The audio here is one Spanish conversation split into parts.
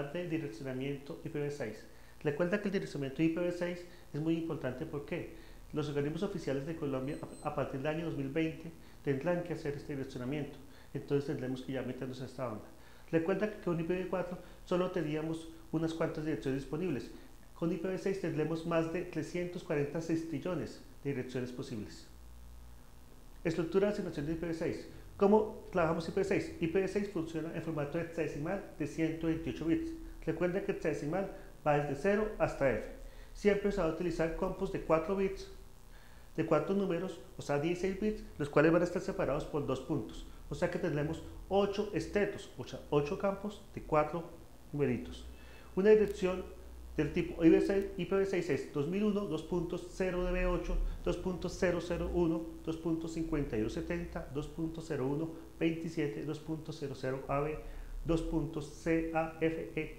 hablar de direccionamiento IPv6. Recuerda que el direccionamiento IPv6 es muy importante porque los organismos oficiales de Colombia a partir del año 2020 tendrán que hacer este direccionamiento. Entonces tendremos que ya meternos en esta onda. Recuerda que con IPv4 solo teníamos unas cuantas direcciones disponibles. Con IPv6 tendremos más de 346 trillones de direcciones posibles. Estructura de asignación de IPv6. ¿Cómo trabajamos IPv6? IPv6 funciona en formato hexadecimal de 128 bits. Recuerda que hexadecimal va desde 0 hasta F. Siempre se va a utilizar compos de 4 bits, de 4 números, o sea 16 bits, los cuales van a estar separados por 2 puntos. O sea que tendremos 8 estetos, o sea 8 campos de 4 numeritos. Una dirección del tipo IPv6 es 2001, 2.0db8, 2.001, 2.5270, 2.0127, 2.00ab, 2.cafe,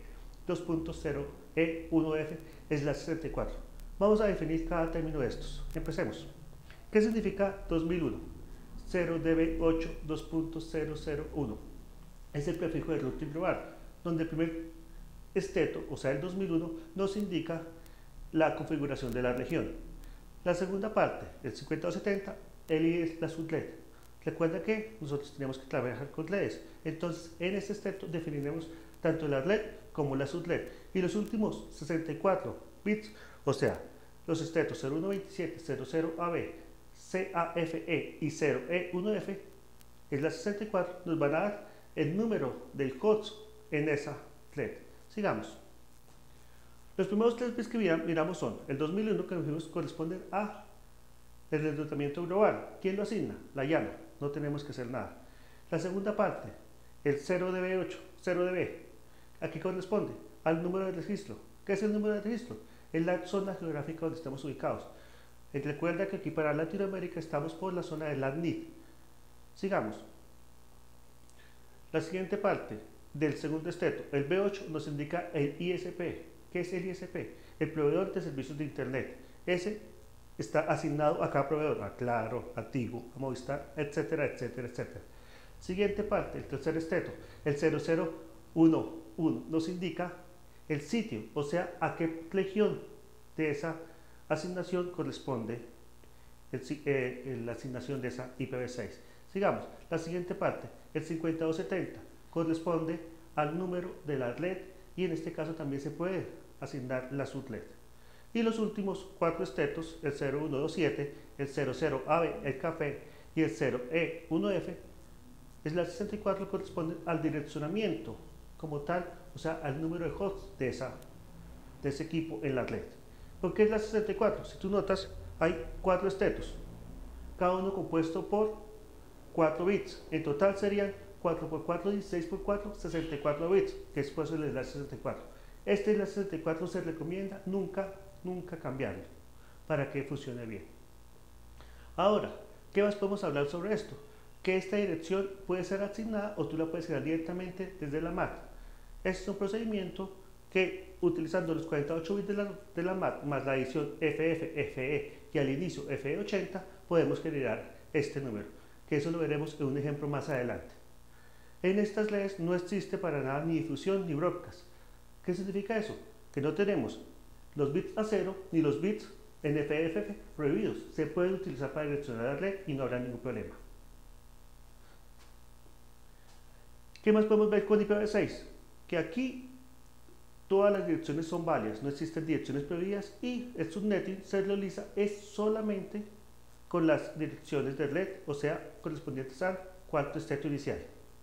2.0e1f es la 64. Vamos a definir cada término de estos. Empecemos. ¿Qué significa 2001? 0db8 2.001 es el prefijo de routing global, donde el primer esteto, o sea el 2001, nos indica la configuración de la región. La segunda parte, el 5270, el ID es la subred. Recuerda que nosotros tenemos que trabajar con redes, entonces en este esteto definiremos tanto la red como la subred. Y los últimos 64 bits, o sea, los estetos 0127, 00AB, CAFE y 0E1F, es la 64, nos van a dar el número del host en esa red. Sigamos. Los primeros 3 bits que miramos son el 2001, que nos corresponde a el reclutamiento global. ¿Quién lo asigna? La llana, no tenemos que hacer nada. La segunda parte, el 0db8, 0db, aquí corresponde al número de registro. ¿Qué es el número de registro? Es la zona geográfica donde estamos ubicados. Recuerda que aquí para Latinoamérica estamos por la zona de LATNID. Sigamos. La siguiente parte del segundo esteto, el B8, nos indica el ISP. ¿Qué es el ISP? El proveedor de servicios de Internet. Ese está asignado a cada proveedor, a Claro, a Tigo, a Movistar, etcétera, etcétera, etcétera. Siguiente parte, el tercer esteto, el 0011, nos indica el sitio, o sea, a qué región de esa asignación corresponde la asignación de esa IPv6. Sigamos, la siguiente parte, el 5270, corresponde al número de la red y en este caso también se puede asignar la subred. Y los últimos 4 estetos, el 0127, el 00AB, el café y el 0E1F, es la 64, corresponde al direccionamiento como tal, o sea, al número de hosts de ese equipo en la red. ¿Por qué es la 64? Si tú notas, hay 4 estetos, cada uno compuesto por 4 bits. En total serían 4 por 4, 16 por 4, 64 bits, que es por eso le da 64. Este es la 64, se recomienda nunca cambiarlo para que funcione bien. Ahora, ¿qué más podemos hablar sobre esto? Que esta dirección puede ser asignada o tú la puedes crear directamente desde la MAC. Este es un procedimiento que, utilizando los 48 bits de la MAC más la adición FF, FE y al inicio FE80, podemos generar este número, que eso lo veremos en un ejemplo más adelante. En estas redes no existe para nada ni difusión ni broadcast. ¿Qué significa eso? Que no tenemos los bits a 0 ni los bits NFFF prohibidos. Se pueden utilizar para direccionar la red y no habrá ningún problema. ¿Qué más podemos ver con IPv6? Que aquí todas las direcciones son válidas, no existen direcciones prohibidas y el subnetting se realiza es solamente con las direcciones de red, o sea, correspondientes al cuarto esteto inicial.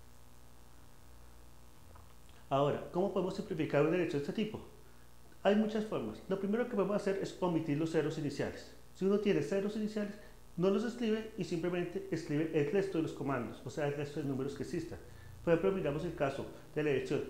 Ahora, ¿cómo podemos simplificar una dirección de este tipo? Hay muchas formas. Lo primero que podemos hacer es omitir los ceros iniciales. Si uno tiene ceros iniciales, no los escribe y simplemente escribe el resto de los comandos, o sea, el resto de números que existan. Por ejemplo, miramos el caso de la dirección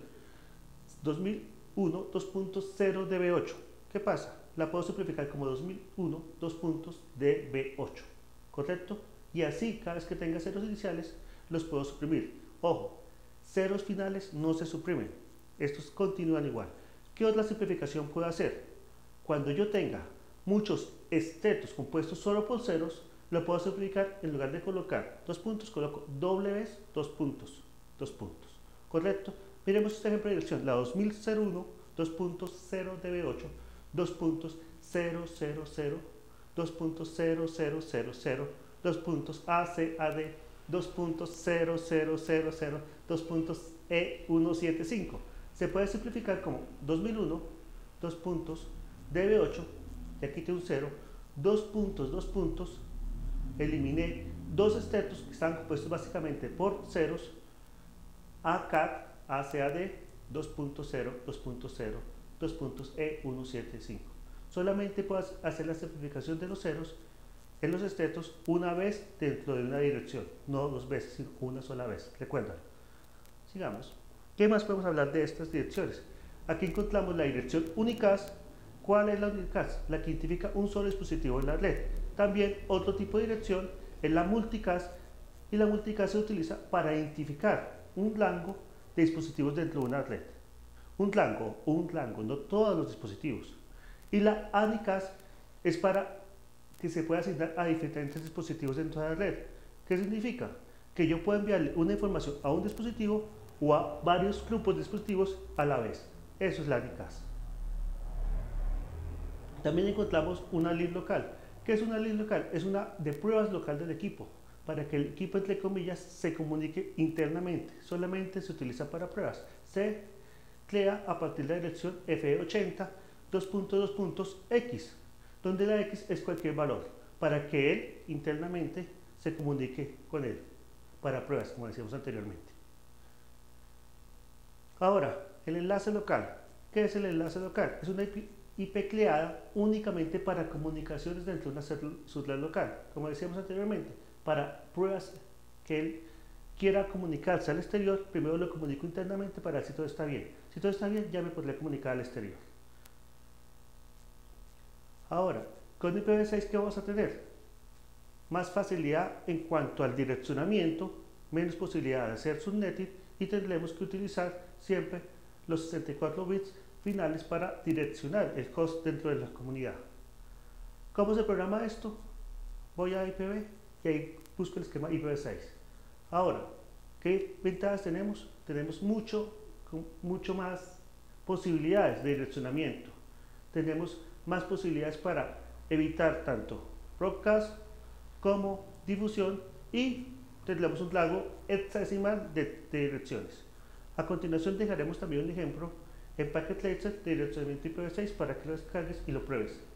2001 2.0db8. ¿Qué pasa? La puedo simplificar como 2001 2.db8, ¿correcto? Y así, cada vez que tenga ceros iniciales, los puedo suprimir. Ojo, ceros finales no se suprimen, estos continúan igual. ¿Qué otra simplificación puedo hacer? Cuando yo tenga muchos estetos compuestos solo por ceros, lo puedo simplificar. En lugar de colocar 2 puntos, coloco doble vez 2 puntos, 2 puntos, ¿correcto? Miremos este ejemplo de dirección, la 2001, 2.0db8, 2.000, 2.0000, 2.acad, 2.0000, 2.e175. Se puede simplificar como 2001, 2 puntos, db8, y aquí tengo un 0, 2 puntos, eliminé dos estetos que están compuestos básicamente por ceros, acad, acad, 2.0, 2.0, 2.e175. Solamente puedo hacer la simplificación de los ceros en los estetos una vez dentro de una dirección, no dos veces, sino una sola vez. Recuérdalo. Sigamos. ¿Qué más podemos hablar de estas direcciones? Aquí encontramos la dirección unicast. ¿Cuál es la unicast? La que identifica un solo dispositivo en la red. También otro tipo de dirección es la multicast, y la multicast se utiliza para identificar un rango de dispositivos dentro de una red. Un rango, no todos los dispositivos. Y la unicast es para que se pueda asignar a diferentes dispositivos dentro de la red. ¿Qué significa? Que yo puedo enviarle una información a un dispositivo o a varios grupos de dispositivos a la vez. Eso es la unicast. También encontramos una lib local. ¿Qué es una lib local? Es una de pruebas local del equipo, para que el equipo, entre comillas, se comunique internamente. Solamente se utiliza para pruebas. Se crea a partir de la dirección F80 2.2.x, donde la x es cualquier valor, para que él internamente se comunique con él, para pruebas, como decíamos anteriormente. Ahora, el enlace local. ¿Qué es el enlace local? Es una IP creada únicamente para comunicaciones dentro de una subred local, como decíamos anteriormente, para pruebas que él quiera comunicarse al exterior. Primero lo comunico internamente para ver si todo está bien. Si todo está bien, ya me podré comunicar al exterior. Ahora, con IPv6, ¿qué vamos a tener? Más facilidad en cuanto al direccionamiento, menos posibilidad de hacer subnetting, y tendremos que utilizar siempre los 64 bits finales para direccionar el host dentro de la comunidad. ¿Cómo se programa esto? Voy a IPv y ahí busco el esquema IPv6. Ahora, ¿qué ventajas tenemos? Tenemos mucho más posibilidades de direccionamiento. Tenemos más posibilidades para evitar tanto broadcast como difusión, y tendremos un rango hexadecimal de direcciones. A continuación dejaremos también un ejemplo en Packet Tracer de direccionamiento IPv6 para que lo descargues y lo pruebes.